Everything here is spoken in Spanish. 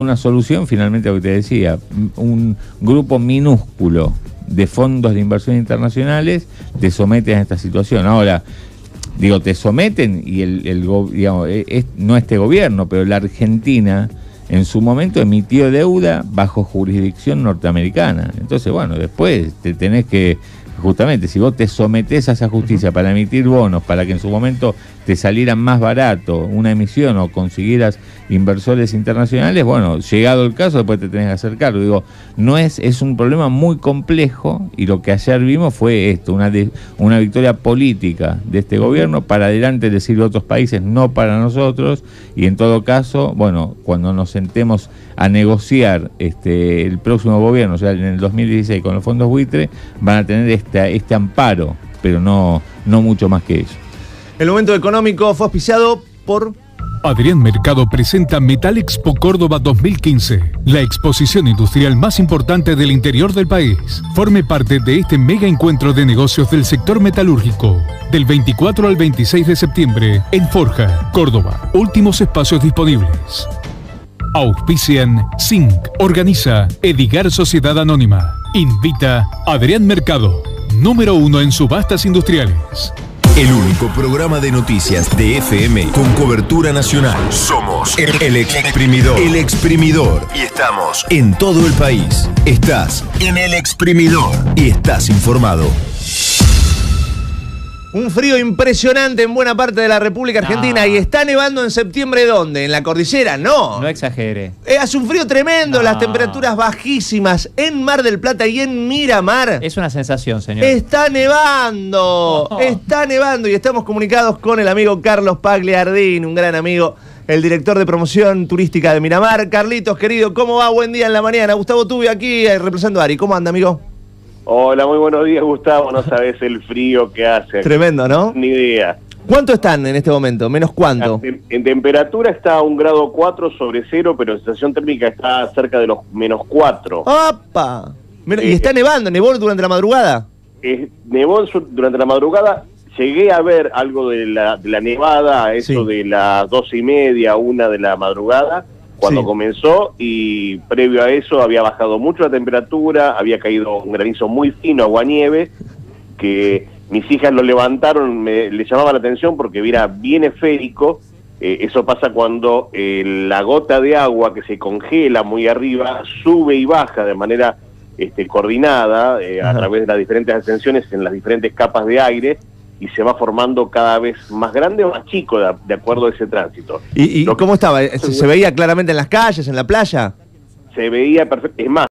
Una solución, finalmente, lo que te decía, un grupo minúsculo de fondos de inversión internacionales te someten a esta situación. Ahora, digo, te someten y digamos, no este gobierno, pero la Argentina en su momento emitió deuda bajo jurisdicción norteamericana. Entonces, bueno, después te tenés que, justamente, si vos te sometés a esa justicia para emitir bonos, para que en su momento te salieran más barato una emisión o consiguieras inversores internacionales, bueno, llegado el caso, después te tenés que hacer cargo. Digo, es un problema muy complejo, y lo que ayer vimos fue esto, una victoria política de este gobierno para adelante, decirle a otros países, no para nosotros, y en todo caso, bueno, cuando nos sentemos a negociar el próximo gobierno, o sea, en el 2016 con los fondos buitre, van a tener este amparo, pero no mucho más que eso. El momento económico fue auspiciado por... Adrián Mercado presenta Metal Expo Córdoba 2015, la exposición industrial más importante del interior del país. Forme parte de este mega encuentro de negocios del sector metalúrgico, del 24 al 26 de septiembre, en Forja, Córdoba. Últimos espacios disponibles. Auspician Zinc, organiza Edgar Sociedad Anónima. Invita Adrián Mercado, número 1 en subastas industriales. El único programa de noticias de FM con cobertura nacional. Somos El Exprimidor. El Exprimidor. Y estamos en todo el país. Estás en El Exprimidor y estás informado. Un frío impresionante en buena parte de la República Argentina. ¿Y está nevando en septiembre dónde? ¿En la cordillera? No. No exagere. Hace un frío tremendo, las temperaturas bajísimas en Mar del Plata y en Miramar. Es una sensación, señor. Está nevando, está nevando, y estamos comunicados con el amigo Carlos Pagliardini, un gran amigo, el director de promoción turística de Miramar. Carlitos, querido, ¿cómo va? Buen día en la mañana. Gustavo Tubio aquí, representando a Ari. ¿Cómo anda, amigo? Hola, muy buenos días, Gustavo. No sabes el frío que hace. Tremendo, ¿no? Ni idea. ¿Cuánto están en este momento? ¿Menos cuánto? En temperatura está a 1,4 grados sobre cero, pero en sensación térmica está cerca de los -4. ¡Opa! ¿Y está nevando? ¿Nevó durante la madrugada? Nevó durante la madrugada. Llegué a ver algo de la nevada, eso de las 12:30, 1 de la madrugada, cuando comenzó, y previo a eso había bajado mucho la temperatura, había caído un granizo muy fino, aguanieve, que mis hijas lo levantaron, le llamaba la atención porque era bien esférico. Eso pasa cuando la gota de agua que se congela muy arriba sube y baja de manera coordinada a través de las diferentes ascensiones en las diferentes capas de aire, y se va formando cada vez más grande o más chico de acuerdo a ese tránsito. ¿Y cómo estaba? ¿Se veía claramente en las calles, en la playa? Se veía perfecto. Es más,